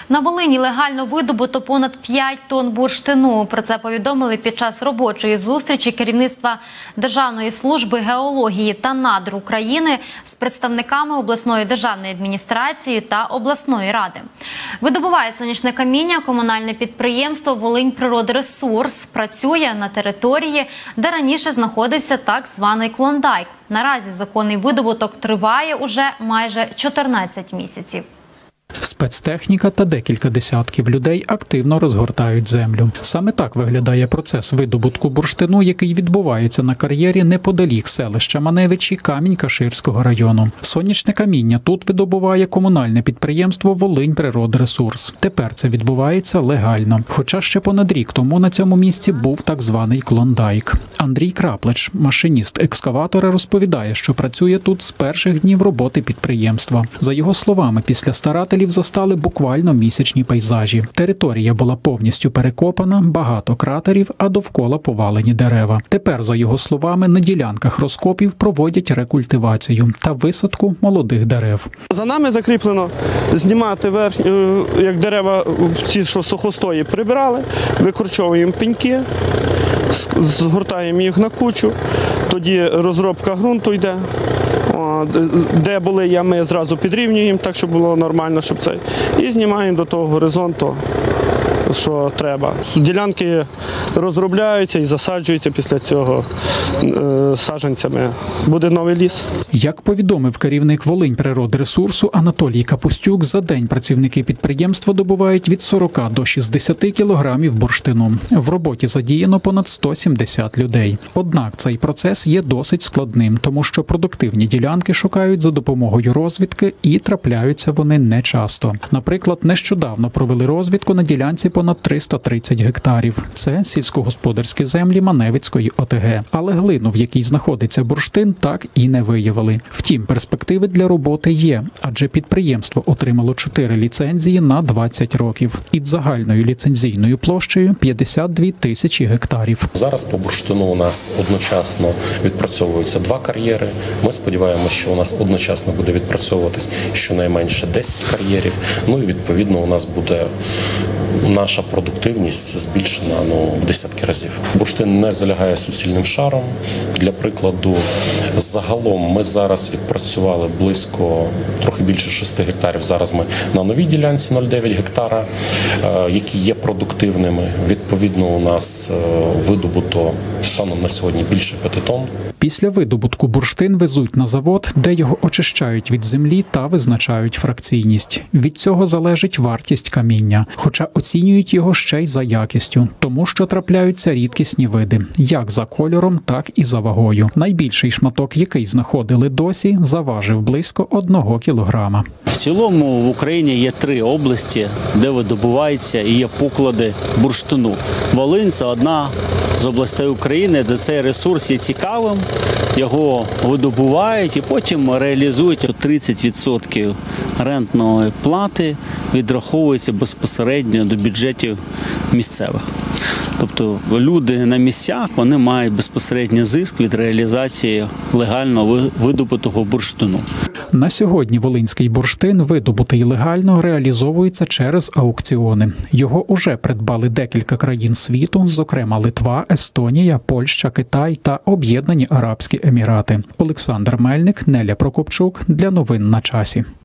На Волині легально видобуто понад 5 тонн бурштину. Про це повідомили під час робочої зустрічі керівництва Державної служби геології та надр України з представниками обласної державної адміністрації та обласної ради. Видобуває сонячне каміння комунальне підприємство «Волиньприродресурс». Працює на території, де раніше знаходився так званий Клондайк. Наразі законний видобуток триває уже майже 14 місяців. Спецтехніка та декілька десятків людей активно розгортають землю. Саме так виглядає процес видобутку бурштину, який відбувається на кар'єрі неподалік селища Маневичі Камінь-Каширського району. Сонячне каміння тут видобуває комунальне підприємство «Волиньприродресурс». Тепер це відбувається легально. Хоча ще понад рік тому на цьому місці був так званий Клондайк. Андрій Краплич, машиніст екскаватора, розповідає, що працює тут з перших днів роботи підприємства. За його словами, після старателів застали буквально місячні пейзажі. Територія була повністю перекопана, багато кратерів, а довкола повалені дерева. Тепер, за його словами, на ділянках розкопів проводять рекультивацію та висадку молодих дерев. За нами закріплено знімати як дерева, ці, що сухостої, прибирали, викорчовуємо пеньки, згортаємо їх на кучу, тоді розробка ґрунту йде. Де були ями, зразу підрівнюємо, так, щоб було нормально, щоб це. І знімаємо до того горизонту, що треба. Ділянки розробляються і засаджуються після цього саджанцями. Буде новий ліс. Як повідомив керівник Волиньприродресурсу Анатолій Капустюк, за день працівники підприємства добувають від 40 до 60 кілограмів бурштину. В роботі задіяно понад 170 людей. Однак цей процес є досить складним, тому що продуктивні ділянки шукають за допомогою розвідки і трапляються вони нечасто. Наприклад, нещодавно провели розвідку на ділянці понад 330 гектарів. Це сільськогосподарські землі Маневицької ОТГ. Але глину, в якій знаходиться бурштин, так і не виявили. Втім, перспективи для роботи є, адже підприємство отримало 4 ліцензії на 20 років. Із загальною ліцензійною площею 52 тисячі гектарів. Зараз по бурштину у нас одночасно відпрацьовуються 2 кар'єри. Ми сподіваємося, що у нас одночасно буде відпрацьовуватись щонайменше 10 кар'єрів. Ну і відповідно у нас буде наша продуктивність збільшена в десятки разів. Бурштин не залягає суцільним шаром. Для прикладу, загалом ми зараз відпрацювали близько, трохи більше 6 гектарів. Зараз ми на новій ділянці 0,9 гектара, які є продуктивними. Відповідно, у нас видобуто станом на сьогодні більше 5 тонн. Після видобутку бурштин везуть на завод, де його очищають від землі та визначають фракційність. Від цього залежить вартість каміння, хоча оцінюють його ще й за якістю, тому що трапляються рідкісні види, як за кольором, так і за вагою. Найбільший шматок, який знаходили досі, заважив близько 1 кілограма. В цілому в Україні є 3 області, де видобуваються і є поклади бурштину. Волинь – це одна з областей України, де цей ресурс є цікавим, його видобувають і потім реалізують. 30% рентної плати відраховується безпосередньо до бюджетів місцевих. Тобто люди на місцях, вони мають безпосередній зиск від реалізації легально видобутого бурштину. На сьогодні волинський бурштин, видобутий легально, реалізовується через аукціони. Його уже придбали декілька країн світу, зокрема Литва, Естонія, Польща, Китай та Об'єднані Арабські Емірати. Олександр Мельник, Неля Прокопчук. Для новин на часі.